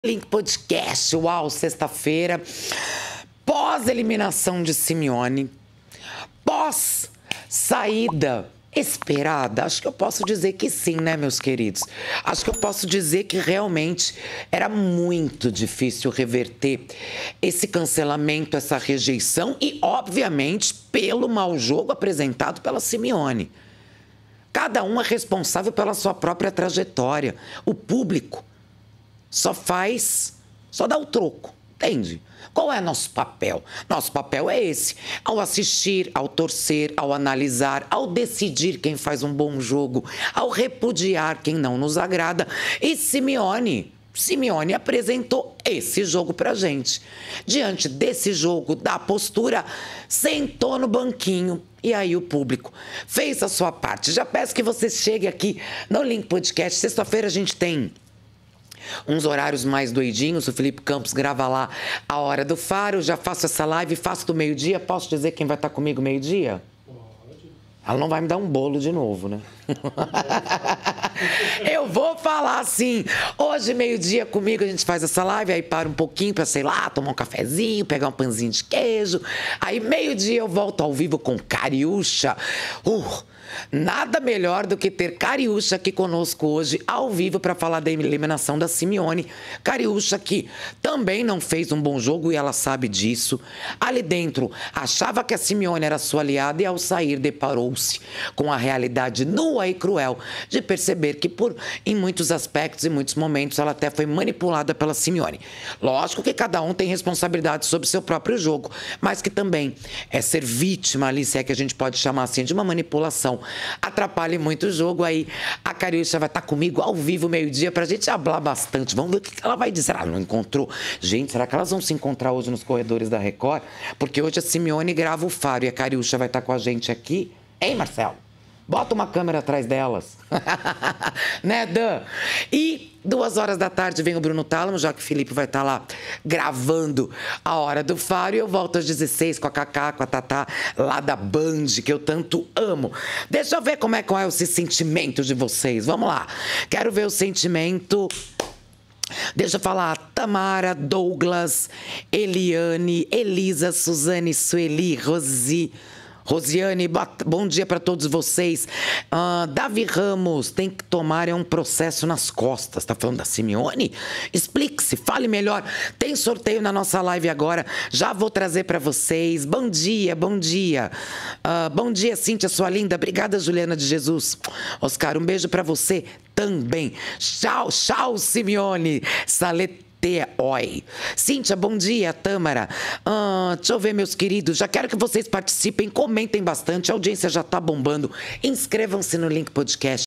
Link Podcast, uau, sexta-feira, pós-eliminação de Simeone, pós-saída esperada. Acho que eu posso dizer que sim, né, meus queridos? Acho que eu posso dizer que realmente era muito difícil reverter esse cancelamento, essa rejeição e, obviamente, pelo mau jogo apresentado pela Simeone. Cada um é responsável pela sua própria trajetória. O público só dá o troco, entende? Qual é nosso papel? Nosso papel é esse, ao assistir, ao torcer, ao analisar, ao decidir quem faz um bom jogo, ao repudiar quem não nos agrada. E Simeone apresentou esse jogo pra gente. Diante desse jogo, da postura, sentou no banquinho. E aí o público fez a sua parte. Já peço que você chegue aqui no Link Podcast. Sexta-feira a gente tem uns horários mais doidinhos, o Felipe Campos grava lá a Hora do Faro, já faço essa live, faço do meio-dia. Posso dizer quem vai estar comigo meio-dia? Pode. Ela não vai me dar um bolo de novo, né? Eu vou falar assim, hoje meio-dia comigo a gente faz essa live, aí para um pouquinho pra, sei lá, tomar um cafezinho, pegar um pãozinho de queijo, aí meio-dia eu volto ao vivo com Cariúcha. Nada melhor do que ter Cariúcha aqui conosco hoje, ao vivo, para falar da eliminação da Simeone. Cariúcha que também não fez um bom jogo e ela sabe disso. Ali dentro, achava que a Simeone era sua aliada e ao sair deparou-se com a realidade nua e cruel de perceber que em muitos aspectos e muitos momentos ela até foi manipulada pela Simeone. Lógico que cada um tem responsabilidade sobre seu próprio jogo, mas que também é ser vítima ali, se é que a gente pode chamar assim, de uma manipulação. Atrapalha muito o jogo. Aí a Cariúcha vai estar comigo ao vivo meio-dia pra gente falar bastante. Vamos ver o que ela vai dizer. Ela não encontrou. Gente, será que elas vão se encontrar hoje nos corredores da Record? Porque hoje a Simeone grava o Faro e a Cariúcha vai estar com a gente aqui. Hein, Marcelo? Bota uma câmera atrás delas. Né, Dan? E 2 horas da tarde vem o Bruno Tálamo, já que o Felipe vai estar lá gravando a Hora do Faro. E eu volto às 16 com a Cacá, com a Tatá, lá da Band, que eu tanto amo. Deixa eu ver como é esse sentimento de vocês. Vamos lá. Quero ver o sentimento. Deixa eu falar, Tamara, Douglas, Eliane, Elisa, Suzane, Sueli, Rosiane, bom dia para todos vocês. Davi Ramos, tem que tomar um processo nas costas. Tá falando da Simeone? Explique-se, fale melhor. Tem sorteio na nossa live agora. Já vou trazer para vocês. Bom dia, bom dia. Bom dia, Cíntia, sua linda. Obrigada, Juliana de Jesus. Oscar, um beijo para você também. Tchau, Simeone. Oi. Cíntia, bom dia, Tâmara. Deixa eu ver, meus queridos. Já quero que vocês participem, comentem bastante. A audiência já tá bombando. Inscrevam-se no Link Podcast.